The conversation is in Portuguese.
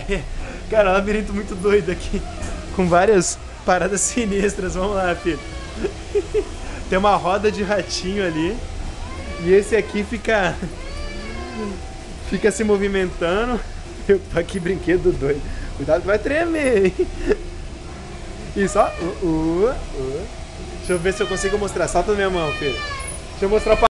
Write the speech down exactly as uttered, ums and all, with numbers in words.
Cara, um labirinto muito doido aqui. Com várias paradas sinistras. Vamos lá, filho. Tem uma roda de ratinho ali. E esse aqui fica... Fica se movimentando. Eu tô aqui, brinquedo doido. Cuidado que vai tremer, hein? Isso, ó. Uh, uh, uh. Deixa eu ver se eu consigo mostrar. Solta na minha mão, filho. Deixa eu mostrar pra